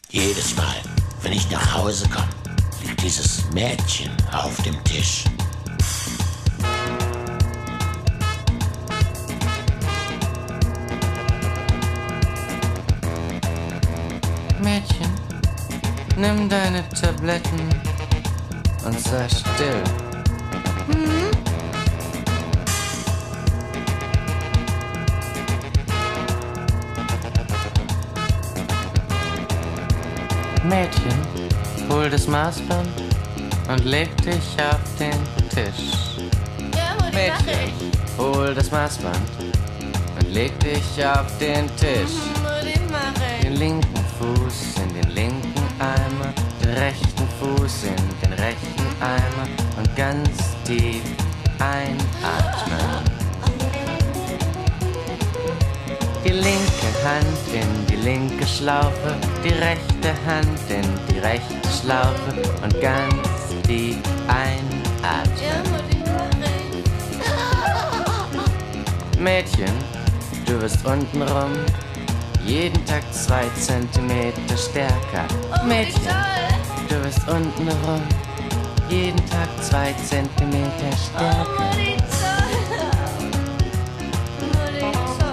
Jedes Mal, wenn ich nach Hause komme, liegt dieses Mädchen auf dem Tisch. Mädchen, nimm deine Tabletten und sei still. Mädchen, hol das Maßband und leg dich auf den Tisch. Ja, Mutti, mach Mädchen, hol das Maßband und leg dich auf den Tisch. Mutti, mach ich. Den linken Fuß in den linken Eimer, den rechten Fuß in den rechten Eimer und ganz tief einatmen. Die linke Hand in die linke Schlaufe, die rechte Hand in die rechte Schlaufe und ganz tief einatmen. Ja, Mutti, mach ich. Mädchen, du wirst untenrum jeden Tag 2 Zentimeter stärker. Oh, Mädchen, wie toll. du wirst untenrum jeden Tag 2 Zentimeter Oh, stärker. Mutti, toll. Mutti, toll.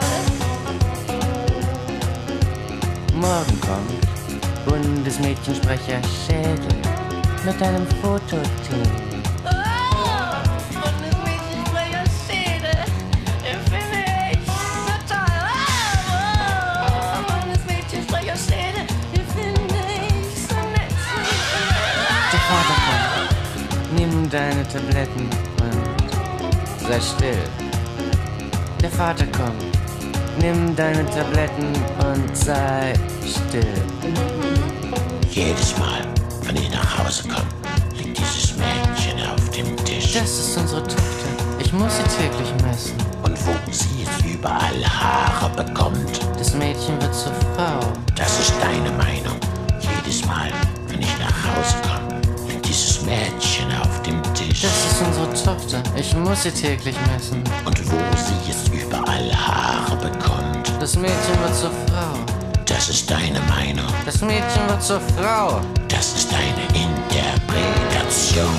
Morgen kommt Bundesmädchensprecher Schädel mit einem Fototeam. Oh, Bundesmädchensprecher Schädel. Den finde ich so toll. Oh, Bundesmädchensprecher Schädel. Den finde ich so nett. Der Vater kommt, nimm deine Tabletten und sei still. Der Vater kommt, nimm deine Tabletten und sei still. Jedes Mal, wenn ich nach Hause komme, liegt dieses Mädchen auf dem Tisch. Das ist unsere Tochter. Ich muss sie täglich messen. Und wo sie jetzt überall Haare bekommt, Das Mädchen wird zur Frau. das ist deine Meinung. Jedes Mal, wenn ich nach Hause komme, liegt dieses Mädchen auf dem Tisch. Das ist unsere Tochter. Ich muss sie täglich messen. Und wo sie jetzt überall Haare bekommt, Das Mädchen wird zur Frau. das ist deine Meinung. Das Mädchen wird zur Frau. Das ist deine Interpretation.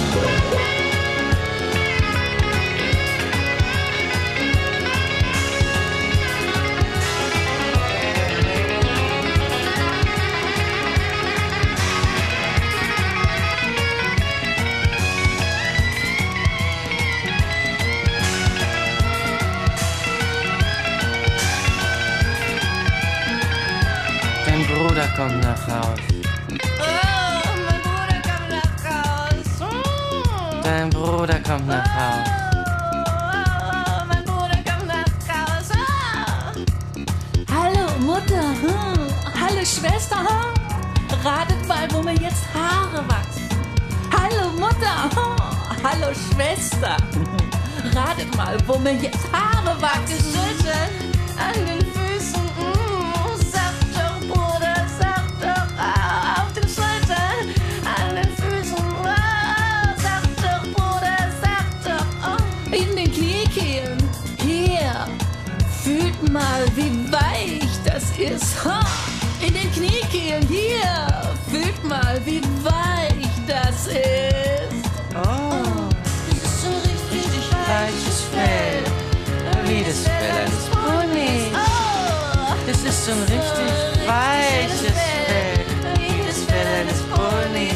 Dein Bruder kommt nach Haus. Oh, mein Bruder kommt nach Haus. Dein Bruder kommt nach Haus. Oh, mein Bruder kommt nach Haus. Hallo Mutter, hallo Schwester, ratet mal, wo mir jetzt Haare wachsen. Hallo Mutter, hallo Schwester, ratet mal, wo mir jetzt Haare wachsen. Schultern, an den Füßen. Sag doch, Bruder, sag doch. Auf den Schultern, an den Füßen. Sag doch, Bruder, sag doch. In den Kniekehlen, hier, fühlt mal, wie weich das ist. In den Kniekehlen, hier, fühlt mal, wie weich das ist. Oh, Das ist so richtig weiches Fell. Wie das Fell eines Ponys. Oh, Das ist so ein richtig weiches Fell. Wie das Fell eines Ponys.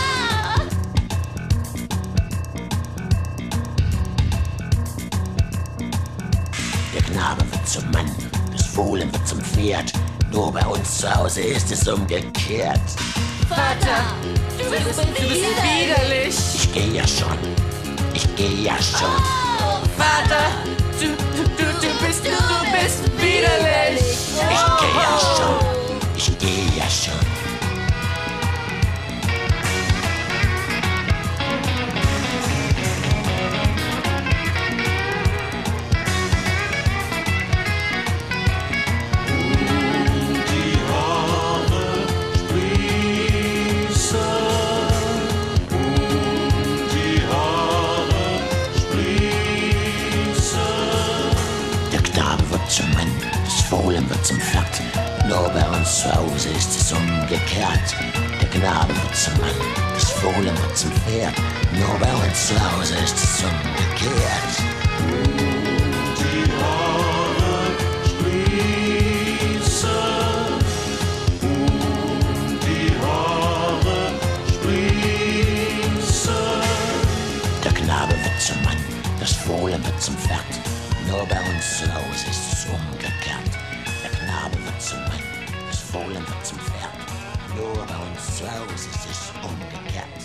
Der Knabe wird zum Mann, das Fohlen wird zum Pferd. Nur bei uns zu Hause ist es umgekehrt. Vater, du bist Widerlich. Ich gehe ja schon, ich gehe ja schon. Vater, du bist widerlich. Ich gehe ja schon, ich gehe ja schon. Der Knabe wird zum Mann, das Fohlen wird zum Pferd. Nur bei uns zu Hause ist es umgekehrt. Der Knabe wird zum Mann, das Fohlen wird zum Pferd. Nur bei uns zu Hause ist es umgekehrt. Die Haare sprießen, die Haare sprießen. Der Knabe wird zum Mann, das Fohlen wird zum Pferd. Nur bei uns zu Hause ist es umgekehrt. Der Knabe wird zum Mann, das Fohlen wird zum Pferd. Nur bei uns zu Hause ist es umgekehrt.